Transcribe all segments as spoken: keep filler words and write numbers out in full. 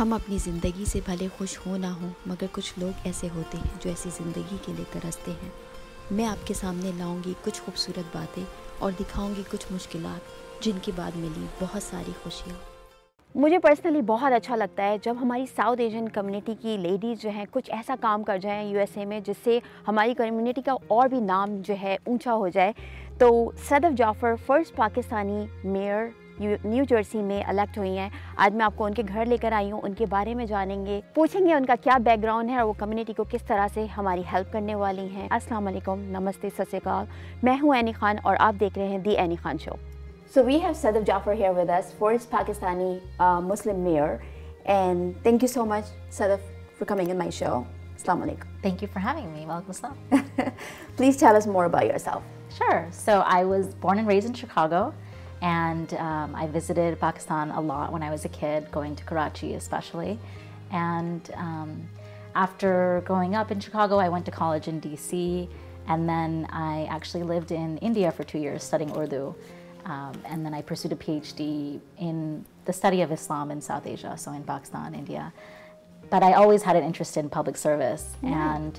हम अपनी ज़िंदगी से भले खुश हो ना हो, मगर कुछ लोग ऐसे होते हैं जो ऐसी ज़िंदगी के लिए तरसते हैं। मैं आपके सामने लाऊंगी कुछ खूबसूरत बातें और दिखाऊंगी कुछ मुश्किलात जिनके बाद मिली बहुत सारी खुशियाँ। मुझे पर्सनली बहुत अच्छा लगता है जब हमारी साउथ एशियन कम्युनिटी की लेडीज़ जो हैं कुछ ऐसा काम कर जाएं यूएसए में जिससे हमारी कम्युनिटी का और भी नाम जो है ऊंचा हो जाए। तो Sadaf Jafar first Pakistani mayor New Jersey में इलेक्ट हुई हैं। आज मैं आपको उनके घर लेकर आई हूँ, उनके बारे में जानेंगे, पूछेंगे उनका क्या बैकग्राउंड है और वो कम्युनिटी को किस तरह से हमारी हेल्प करने वाली हैं। अस्सलाम वालेकुम, नमस्ते, सत श्री अकाल। मैं हूँ एनी खान और आप देख रहे हैं the Annie Khan show. So we have Sadaf Jaffer here with us, first Pakistani uh, Muslim mayor, and thank you so much, Sadaf, for coming in my show. Assalamu alaikum. Thank you for having me. Welcome, Islam. Please tell us more about yourself. Sure. So I was born and raised in Chicago, and um, I visited Pakistan a lot when I was a kid, going to Karachi especially. And um, after growing up in Chicago, I went to college in D C, and then I actually lived in India for two years studying Urdu. Um, and then I pursued a PhD in the study of Islam in South Asia, so in Pakistan, India. But I always had an interest in public service, mm. and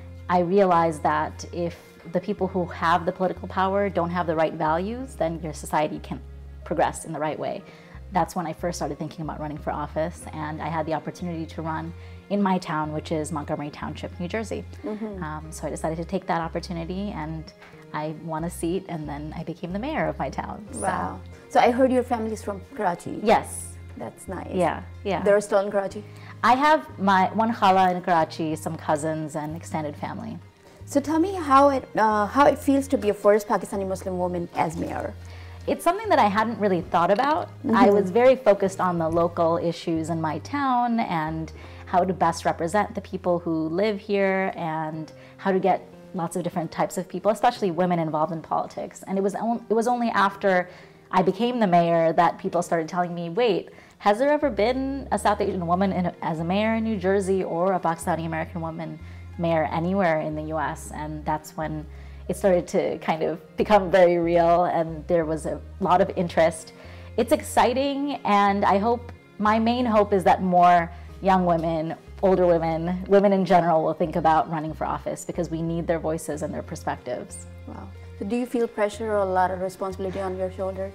I realized that if the people who have the political power don't have the right values, then your society can't progress in the right way. That's when I first started thinking about running for office, and I had the opportunity to run in my town, which is Montgomery Township, New Jersey. Mm-hmm. um, so I decided to take that opportunity, and I won a seat, and then I became the mayor of my town. Wow. So, so I heard your family is from Karachi. Yes. That's nice. Yeah, yeah. They're still in Karachi? I have my one khala in Karachi, some cousins, and extended family. So tell me how it, uh, how it feels to be a first Pakistani Muslim woman as mayor. It's something that I hadn't really thought about. Mm-hmm. I was very focused on the local issues in my town and how to best represent the people who live here and how to get lots of different types of people, especially women involved in politics. And it was, on, it was only after I became the mayor that people started telling me, wait, has there ever been a South Asian woman in, as a mayor in New Jersey or a Pakistani American woman mayor anywhere in the U S? And that's when it started to kind of become very real, and there was a lot of interest. It's exciting, and I hope, my main hope is that more young women, older women, women in general will think about running for office because we need their voices and their perspectives. Wow. So do you feel pressure or a lot of responsibility on your shoulders?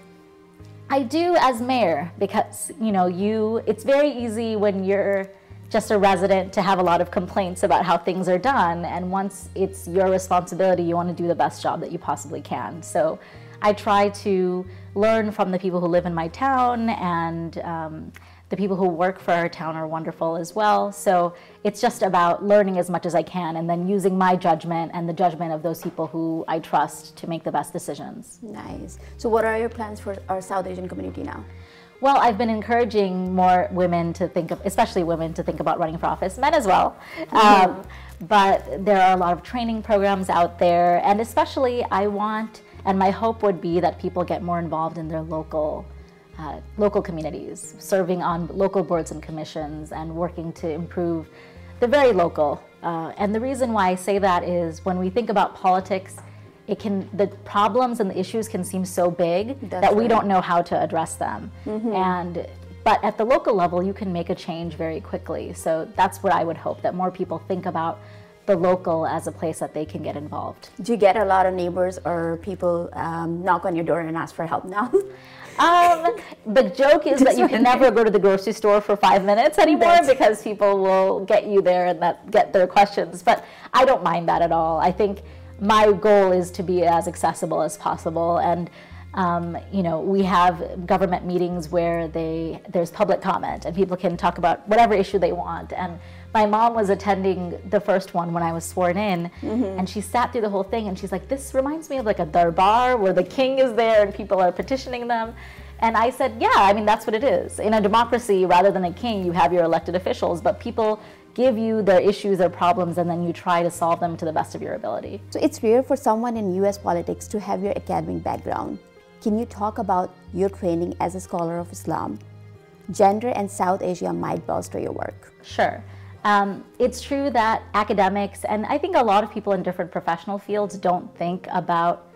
I do as mayor because, you know, you, it's very easy when you're just a resident to have a lot of complaints about how things are done, and once it's your responsibility, you want to do the best job that you possibly can. So I try to learn from the people who live in my town, and um, the people who work for our town are wonderful as well. So it's just about learning as much as I can and then using my judgment and the judgment of those people who I trust to make the best decisions. Nice. So what are your plans for our South Asian community now? Well, I've been encouraging more women to think of, especially women, to think about running for office, men as well. Mm-hmm. um, but there are a lot of training programs out there, and especially I want, and my hope would be that people get more involved in their local Uh, local communities, serving on local boards and commissions and working to improve the very local. Uh, and the reason why I say that is when we think about politics, it can, the problems and the issues can seem so big That's that we right. don't know how to address them. Mm-hmm. And but at the local level, you can make a change very quickly. So that's what I would hope, that more people think about the local as a place that they can get involved. Do you get a lot of neighbors or people um, knock on your door and ask for help now? Um, the joke is that you can never go to the grocery store for five minutes anymore That's... because people will get you there and that get their questions. But I don't mind that at all. I think my goal is to be as accessible as possible. And um, you know, we have government meetings where they there's public comment and people can talk about whatever issue they want. And my mom was attending the first one when I was sworn in, mm-hmm. and she sat through the whole thing, and she's like, this reminds me of like a darbar where the king is there and people are petitioning them. And I said, yeah, I mean, that's what it is. In a democracy, rather than a king, you have your elected officials, but people give you their issues, their problems, and then you try to solve them to the best of your ability. So it's rare for someone in U S politics to have your academic background. Can you talk about your training as a scholar of Islam? Gender and South Asia might bolster your work. Sure. Um, it's true that academics, and I think a lot of people in different professional fields don't think about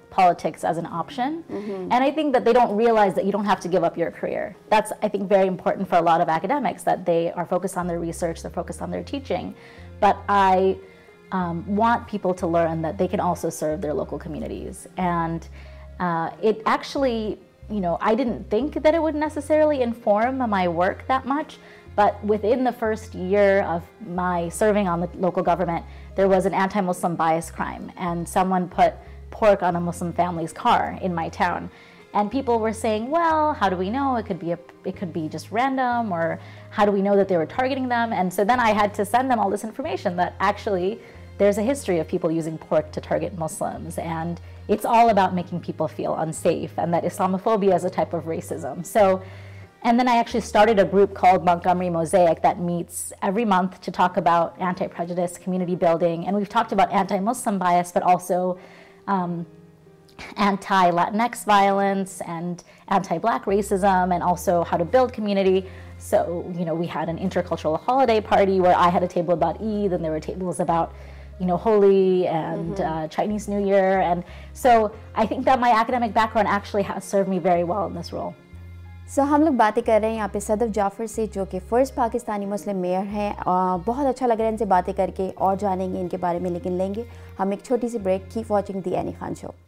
politics as an option. Mm-hmm. And I think that they don't realize that you don't have to give up your career. That's, I think, very important for a lot of academics, that they are focused on their research, they're focused on their teaching. But I um, want people to learn that they can also serve their local communities. And uh, it actually, you know, I didn't think that it would necessarily inform my work that much, but within the first year of my serving on the local government, there was an anti-Muslim bias crime, and someone put pork on a Muslim family's car in my town. And people were saying, well, how do we know? It could be a, it could be just random, or how do we know that they were targeting them? And so then I had to send them all this information that actually there's a history of people using pork to target Muslims, and it's all about making people feel unsafe, and that Islamophobia is a type of racism. So, and then I actually started a group called Montgomery Mosaic that meets every month to talk about anti-prejudice, community building, and we've talked about anti-Muslim bias, but also um, anti-Latinx violence and anti-Black racism, and also how to build community. So, you know, we had an intercultural holiday party where I had a table about Eid, and there were tables about, you know, Holi and mm-hmm. uh, Chinese New Year. And so I think that my academic background actually has served me very well in this role. So so, हम लोग बातें कर रहे हैं यहाँ पे सदफ जाफ़र से, जो कि फ़र्स्ट पाकिस्तानी मुस्लिम मेयर हैं। बहुत अच्छा लग रहा है इनसे बातें करके, और जानेंगे इनके बारे में, लेकिन लेंगे हम एक छोटी सी break. Keep watching the Annie Khan show.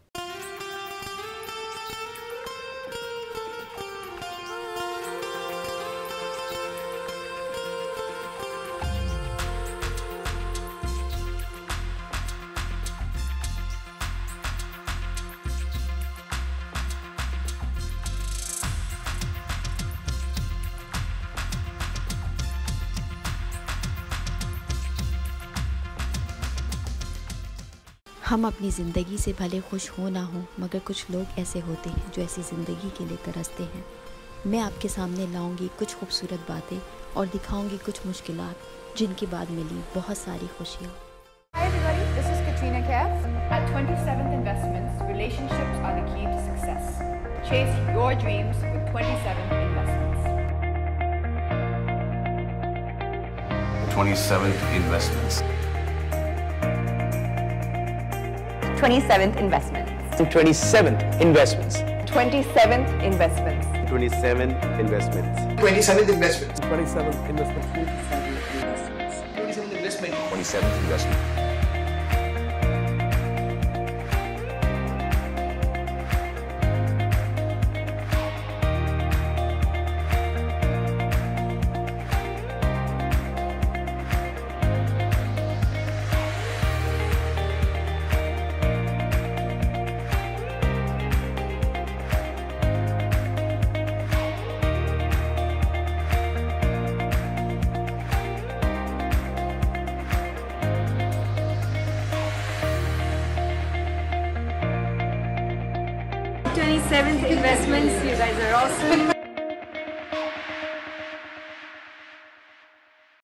हम अपनी ज़िंदगी से भले खुश हो ना हो, मगर कुछ लोग ऐसे होते हैं जो ऐसी ज़िंदगी के लिए तरसते हैं। मैं आपके सामने लाऊंगी कुछ खूबसूरत बातें और दिखाऊंगी कुछ मुश्किलात, जिनके बाद मिली बहुत सारी खुशियाँ। Hi everybody, this is Katrina Kaif. At twenty-seventh Investments, relationships are the key to success. Chase your dreams with twenty-seventh Investments. twenty-seventh Investments. twenty-seventh Investments. twenty-seventh Investments. twenty-seventh Investments. twenty-seventh Investments. twenty-seventh Investments. twenty-seventh Investments. twenty-seventh Investment. twenty-seventh Investment. twenty-seventh Investments, you guys are awesome.